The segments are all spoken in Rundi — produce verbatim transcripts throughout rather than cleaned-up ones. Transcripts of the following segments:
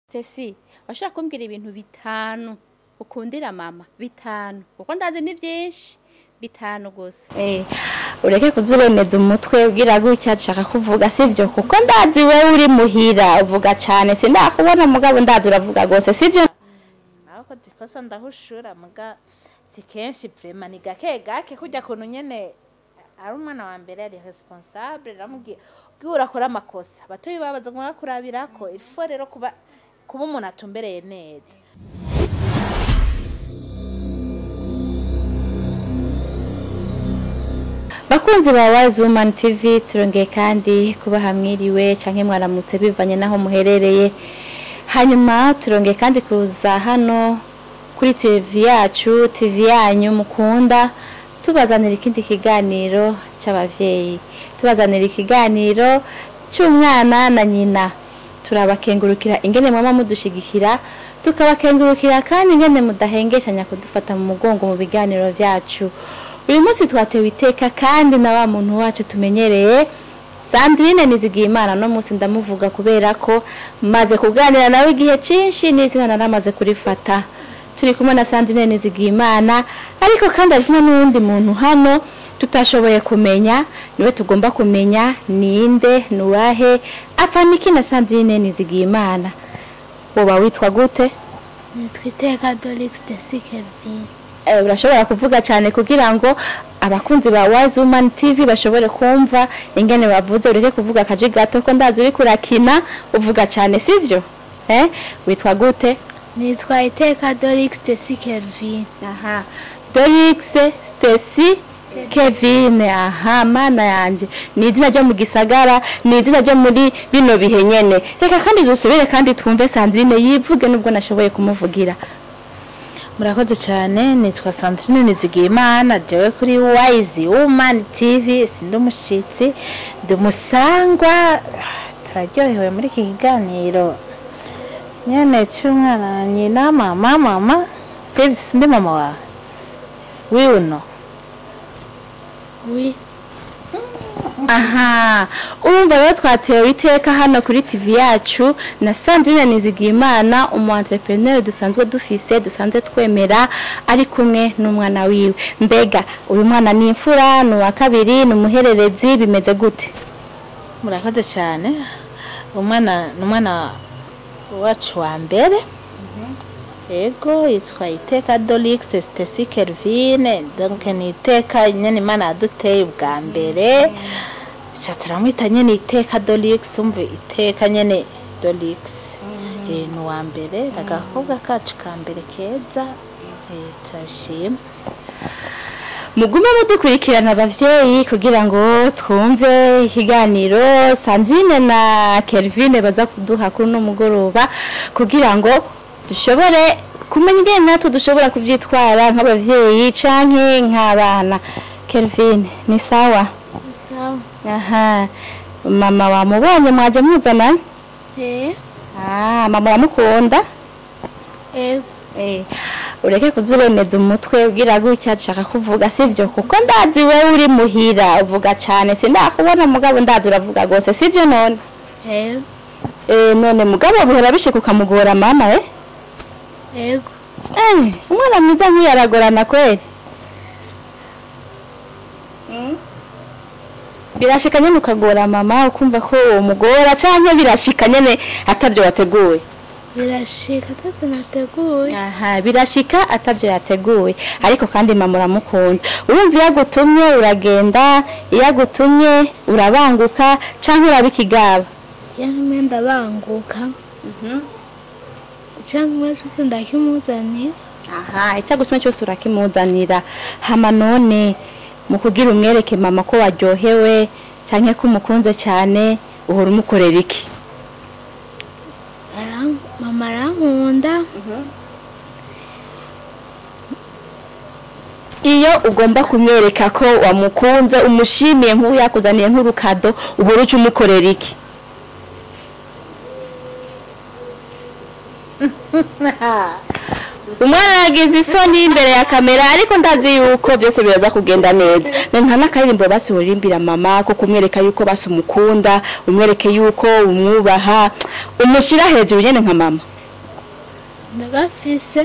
Ceci, washaka kumbwira ibintu bitanu ukundira mama bitanu kuko ndazi ni byinshi bitanu gusa. Eh, ureke kuzuremeza umutwe ubwira gutya nshaka kuvuga sivyo kuko ndazi wewe uri muhira uvuga cyane sindakubona mugabo ndazi uravuga gose sivyo. Naho ko dikosa ndahushura muga sikenshi vraiment ni gake gake kujya kuntu nyene ari umwana wa mbere ari responsable ramugiye bwira akora amakosa batoyi babaza ngo kurabirako il faut rero kuba kuba umuntu atumbereye neza. Bakunzi ba Wise Woman T V turongeye kandi kuba hamwiriwe canke mwaramutse bivanye naho muherereye. Hanyuma turongeye kandi kuza hano kuri T V yacu, T V yanyu mukunda, tubazanira ikindi kiganiro c'abavyeyi. Tubazanira ikiganiro c'umwana na nyina. Turabakengurukira ingene mama mudushigikira, tukabakengurukira kandi ingene mudahengeshanya kudufata mu mugongo mu biganiro vyacu. Uyu munsi twatewe iteka kandi na wa muntu wacu tumenyereye Sandrine Nizigiyimana, no munsi ndamuvuga kubera ko maze kuganira nawe igihe cinshi n'izina naramaze kurifata. Turi kumwe na Sandrine Nizigiyimana, ariko kandi ari kumwe n'undi muntu hano tutashoboye kumenya, niwe tugomba kumenya ninde nuwahe afaniki na Sandrine Nizigiyimana. Woba witwa gute? Nitwiteka Dolix de Kelvin. Eh, urashobora kuvuga cyane kugira ngo abakunzi ba Wise Woman T V bashobore kumva ingene bavuze, ureke kuvuga kaji gato ko ndazi uri kurakina uvuga cyane sivyo? Eh, witwa gute? Nitwa Iteka Dolix de Kelvin. Aha. Dolix Stacy Kevin, aha mana yanje ni izina ryo mu gisagara, ni izina ryo muri bino bihe nyene. Reka kandi dusubire kandi twumve Sandrine yivuge nubwo nashoboye kumuvugira. Murakoze cyane, nitwa Sandrine Nizigiyimana, jewe kuri Wise Woman T V sindumushitsi dumusangwa. Turaryohewe muri iki kiganiro nyene cy'umwana nyina mama mama save sindi mama wa wiuno Oui. Aha, urumva rero twatewe iteka hano kuri T V yacu na Sandrine Nizigiyimana, umu entrepreneur dusanzwe dufise, dusanzwe twemera, ari kumwe n'umwana wiwe. Mbega uyu mwana ni imfura, no wa kabiri, no muhererezi, bimeze gute? Murakoze cyane, umwana n'umwana wacu wa mbere. Ego yitwa Iteka Dolix Stacy Kelvin, donc ni Iteka nyene Imana aduteye ubwa mbere. Cha turamwita nyene Iteka Dolix, umve Iteka nyene Dolix. Eh no wa mbere agakobwa kacu ka mbere keza. Eh turashima. Mugume mudukurikirana abavyeyi kugira ngo twumve ikiganiro Sandrine na Kelvin baza kuduha kuri no mugoroba, kugira ngo dushobore kumenya ingene natwe dushobora kuvyitwara nk'abavyeyi canke nk'abana. Kelvin, ni sawa? Sawa. Aha. Mama wa mubonye mwaje muzana? Eh. Ah, mama ramukunda? Eh. Eh. Ureke kuzuremeza umutwe ubwira gutya nshaka kuvuga sivyo kuko ndazi wewe uri muhira uvuga cyane sindakubona mugabo ndazi uravuga gose sivyo none? Eh. Eh, none mugabo buhora bishikuka mugora mama eh? Ego. Eh, umwana mwiza nk'iyaragorana kweli. Mm. Birashika nyene ukagora mama ukumva ko umugora canke birashika nyene atavyo wateguye. Birashika tatu nateguye. Aha, birashika atavyo yateguye, ariko kandi mama uramukunda. Urumva yagutumye uragenda, yagutumye urabanguka canke urabikigaba. Yantumye ndabanguka. Mhm. Canke cyose ndakimuzanira. Aha, icyagutumye cyose urakimuzanira. Hama none mu kugira umwereke mama ko waryohewe canke ko umukunze cyane uhora umukorera iki? Mama arankunda. Iyo ugomba kumwereka ko wamukunze umushimiye nk'ubu yakuzaniye nk'urukado uhora uca umukorera iki? Umwana yagize isoni imbere ya kamera, ariko ndazi yuko byose biraza kugenda neza. Nta nakaririmbo basi worimbira mama ko kumwereka yuko basi umukunda, umwereke yuko umwubaha, umushira hejuru nyene nka mama. ndagafise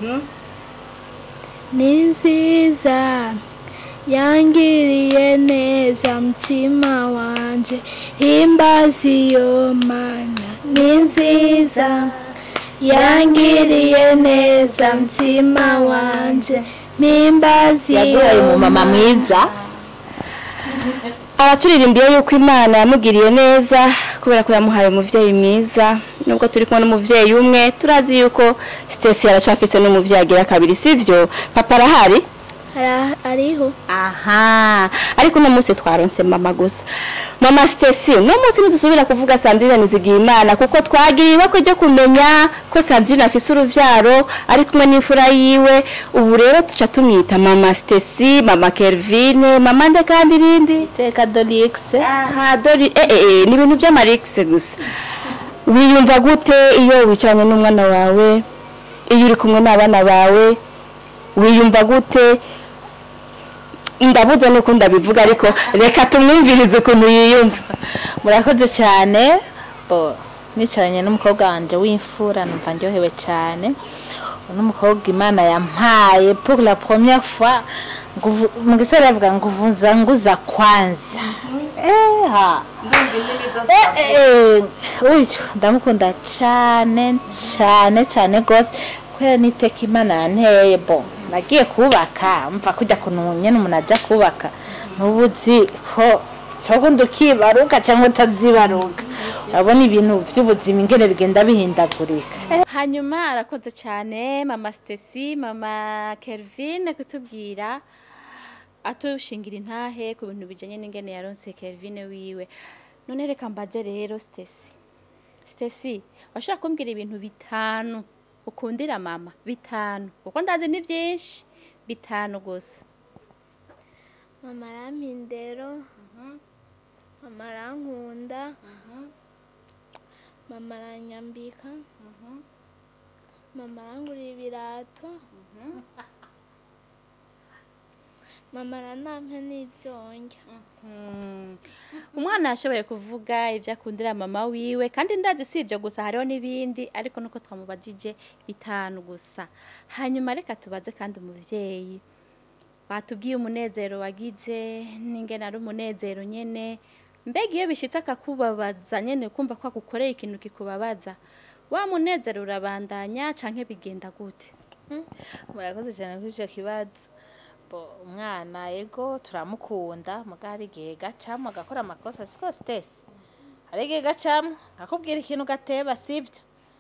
ni nziza yangiriye neza mutima wanje himbaza iyo mana ni nziza yangiriye neza mutima wanje himbaza iyo yaguhaye mu mama mwiza araturirimbiye yuko Imana yamugiriye neza kubera ko yamuhaye umuvyeyi mwiza nubwo turi kumwe n'umuvyeyi umwe turazi yuko Stacy aracafise n'umuvyeyi agira kabiri sivyo papa arahari ariho aha ariko no munsi twaronse mama gusa mama Stacy no munsi nidusubira kuvuga Sandrine nizigiye Imana kuko twagiriwe ko je kumenya ko Sandrine afise uruvyaro ari kumwe n'imfura yiwe ubu rero tuca tumwita mama Stacy mama Kelvine mama nde kandi rindi Iteka Dolix aha dori eh eh ni ibintu by'amarix gusa wiyumva gute iyo wicaranye n'umwana wawe iyo uri kumwe n'abana bawe wiyumva gute ndabuze nuko ndabivuga ariko reka tumwumvirize ukuntu yiyumva murakoze cyane bo nicaranye n'umukobwa wanje w'imfura numva ndyohewe cyane n'umukobwa Imana yampaye pour la première fois mu gisore yavuga ngo vuza nguza kwanza eh ha eh uyu ndamukunda cyane cyane cyane gose kwera niteka Imana yanteye bo nagiye kubaka mva kujya kununye n'umuntu ajya kubaka nubuzi ko cyo ndukibaruka cyangwa utazibaruka urabona ibintu by'ubuzima ingene bigenda bihindagurika hanyuma arakoze cyane mama Stacy mama Kelvine kutubwira atushingira intahe ku bintu bijanye n'ingene yaronse Kelvine wiwe none reka mbaze rero Stacy Stacy washaka kumbwira ibintu bitanu ukundira mama bitanu kuko ndazi ni byinshi bitanu gusa mama arampindero mama arankunda mama aranyambika mama arangurira ibirato mama aranampa n'ivyonja umwana yashoboye kuvuga ibyo akundira mama wiwe kandi ndazi si ibyo gusa hariho n'ibindi ariko nuko twamubajije bitanu gusa hanyuma reka tubaze kandi umuvyeyi batubwiye umunezero wagize n'ingene ari umunezero nyene mbega iyo bishitse akakubabaza nyene kumva ko agukoreye ikintu kikubabaza wa munezero urabandanya canke bigenda gute murakoze cyane kuri icyo kibazo umwana yego turamukunda muga hari igihe gacamo agakora amakosa siko Stacy hari igihe gacamo akakubwira ikintu gateba sibyo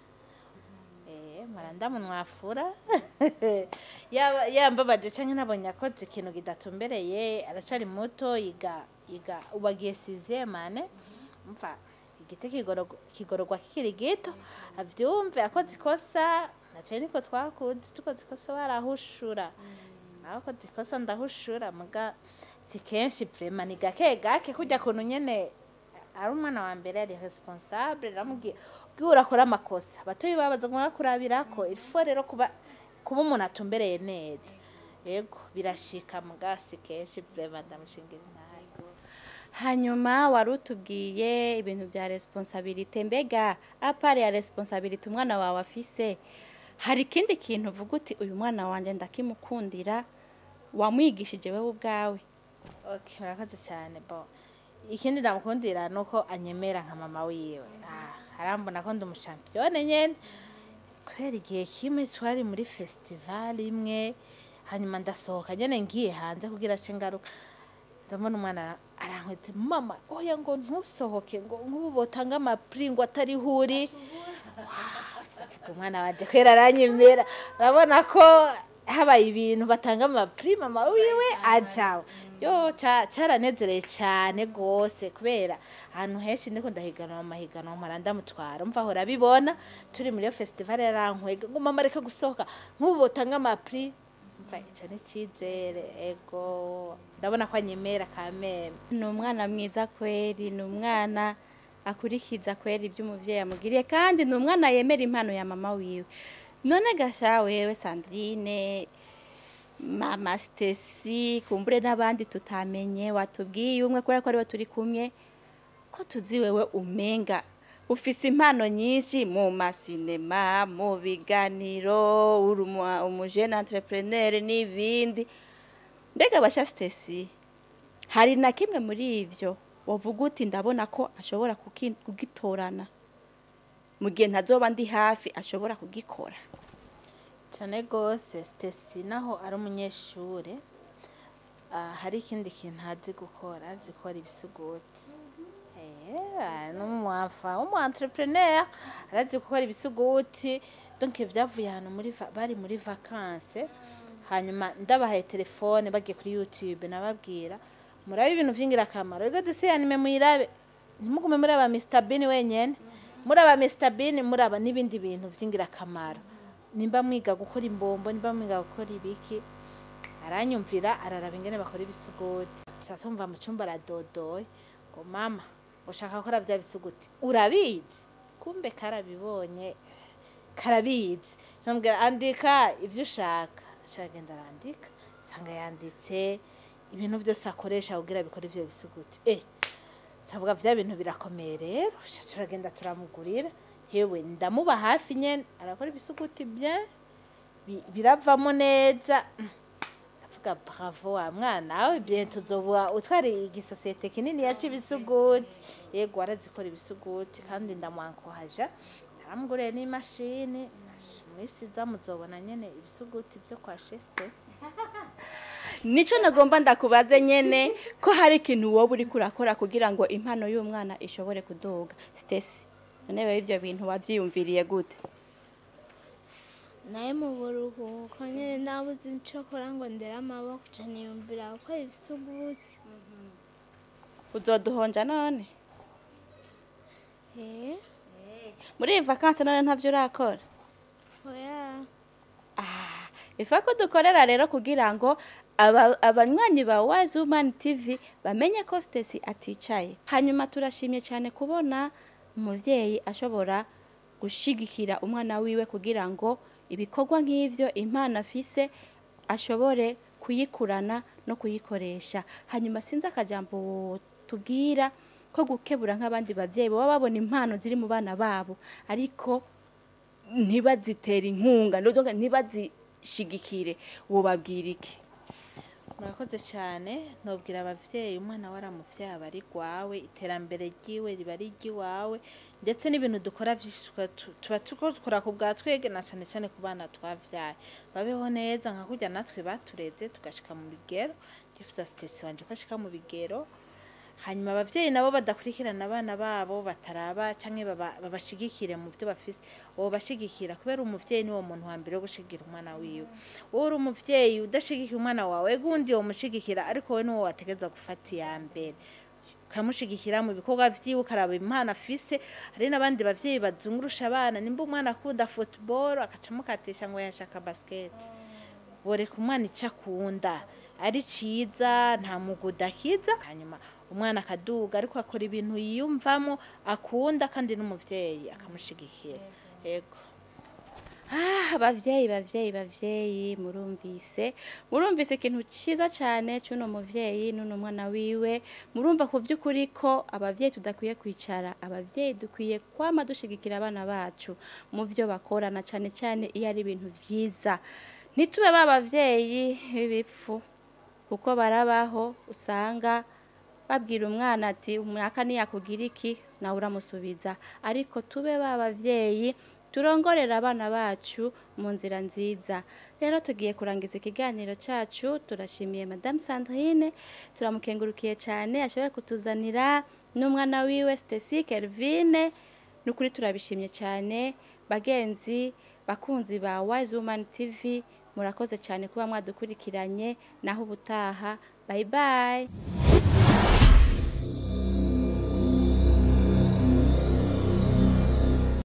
eh maranda munwafura yambabaje canke nabonye akoze ikintu kidatumbereye aracari muto yiga yiga ubagiye sixième mane umva igite kigorogwa kikiri gito avyumve akoze ikosa natwe niko twakuze tukoze ikosa barahushura ako dikosa ndahushura muga si kenshi vraiment ni gake gake kujya kuntu nyene ari umwana wa mbere ari responsable ramugiye bwura akora amakosa batoyi babaza ngo kurabirako il faut rero kuba kuba umuntu atumbereye neza yego birashika muga si kenshi vraiment ndamushingira nayo hanyuma warutubwiye ibintu bya responsabilité mbega apart ya responsabilité umwana wawe afise hari ikindi kintu uvuga uti uyu mwana wanje ndakimukundira wamwigishije wewe ubwawe okay murakoze cyane bo ikindi ndamukundira nuko anyemera nka mama wiwe ah arambona ko ndumuchampione nyene kwera igihe kimwe twari muri festival imwe hanyuma ndasohoka nyene ngiye hanze kugira ce ngaruka ndabona umwana arankwete mama oya ngo ntusohoke ngo nk'ubu botanga amapri ngo atari huri umwana waje kwera aranyemera urabona ko habaye ibintu batanga amapri mama wiwe ajawe yo cyaranezereye cyane gose kubera ahantu henshi ndiko ndahiganwa mu mahiganwa maranda mutwara umva hora bibona turi muri festival yarankwega ngo mama reka gusohoka nk'ubu botanga amapri umva ico ni cizere ego ndabona ko anyemera kameme ni umwana mwiza kweri ni umwana akurikiza kweri iby'umuvyeyi amugiriye kandi ni umwana yemera impano ya mama wiwe none gasha wewe Sandrine mama Stacy kumbure n'abandi tutamenye watubwiye umwe kubera ko ari we turi kumwe ko tuzi wewe umenga ufise impano nyinshi mu masinema mu biganiro uri umujene entrepreneur n'ibindi mbega basha Stacy hari na kimwe muri ivyo wovuga uti ndabona ko ashobora kugitorana mu gihe ntazoba ndi hafi ashobora kugikora cyane gose Stacy naho ari umunyeshure hari ikindi kintu azi gukora azi gukora ibisuguti eh n'umwafa umu entrepreneur arazi gukora ibisuguti donc vyavuye hano muri bari muri vacances hanyuma ndabahaye telefone bagiye kuri YouTube nababwira murabe ibintu vyingira akamaro ego disi anime muyirabe ntimugume muraba mister Bean wenyene muraba mister Bean muraba nibindi bintu vyingira akamaro nimba mwiga gukora imbombo nimba mwiga gukora ibiki aranyumvira araraba ingene bakora ibisuguti cyatumva mu cyumba radodoye ngo mama ushaka gukora bya bisuguti urabizi kumbe karabibonye karabizi cyambwira andika ivyo ushaka cyagenda arandika sanga yanditse ibintu byose akoresha kugira bikora ivyo bisuguti eh cyabwa vya bintu birakomeye rero turagenda turamugurira hewe ndamuba hafi nyene arakora ibisuguti bye biravamo neza ndavuga bravo wa mwana aho bien tuzoba utwari igisosiyete kinini yaci ibisuguti yego arazikora ibisuguti kandi ndamwankohaja ndaramuguriye n'imashini mwisi zamuzobona nyene ibisuguti byo kwa Stacy nico nagomba ndakubaze nyene ko hari ikintu wowe uri kurakora kugira ngo impano y'umwana ishobore kudoga Stacy none ivyo bintu wavyiyumviriye gute naye mu buruhuko nyene nabuze ico kora ngo ndera amaboko cyane yumvira ko ibisuguti uzoduhonja none eh muri vacances none ntavyo urakora oya ah ifa ko dukorera rero kugira ngo abanywanyi ba Wise Woman T V bamenye ko Stacy aticaye hanyuma turashimye cyane kubona umuvyeyi ashobora gushigikira umwana wiwe kugira ngo ibikorwa nk'ivyo impano afise ashobore kuyikurana no kuyikoresha hanyuma sinza akajambo tubwira ko gukebura nk'abandi bavyeyi baba babona impano ziri mu bana babo ariko ntibazitera inkunga ntibazishigikire wobabwira iki murakoze cyane nobwira abavyeyi umwana waramuvyaye bari gwawe iterambere ryiwe riba ari ryiwawe ndetse n'ibintu dukora vyishwe tuba tukora ku bwa twege na cyane cyane ku bana twavyaye babeho neza nka kurya natwe batureze tugashika mu bigero gifuza Stacy wanje ko ashika mu bigero hanyuma abavyeyi nabo badakurikirana abana babo bataraba canke babashigikire mu byo bafise uwo bashigikira kubera umuvyeyi ni wo muntu wa mbere wo gushigikira umwana wiwe uri umuvyeyi udashigikira umwana wawe gundi wo mushigikira ariko we niwo wategeza gufata ya mbere kamushigikira mu bikorwa vyiwe karaba impano afise ari nabandi bavyeyi bazungurusha abana nimba umwana akunda football akacamukatisha ngo yashaka basket bore kumwana icakunda ari ciza nta muguda kiza hanyuma umwana akaduga ariko akora ibintu yiyumvamo akunda kandi n'umuvyeyi akamushigikira yego ah bavyeyi bavyeyi bavyeyi murumvise murumvise ikintu ciza cyane cyuno muvyeyi nuno mwana wiwe murumva ku byukuri ko abavyeyi tudakwiye kwicara abavyeyi dukwiye kwama dushigikira abana bacu mu byo bakorana cyane cyane iyo ari ibintu vyiza nitube babavyeyi bibipfu kuko barabaho usanga babwira umwana ati umwaka ni yakugira iki nawe uramusubiza ariko tube babavyeyi turongorera abana bacu mu nzira nziza rero tugiye kurangiza ikiganiro cyacu turashimiye Madame Sandrine turamukengurukiye cyane ashoboye kutuzanira n'umwana wiwe Stacy Kelvine nukuri turabishimye cyane bagenzi bakunzi ba Wise Woman T V murakoze cyane kuba mwadukurikiranye naho ubutaha bye bye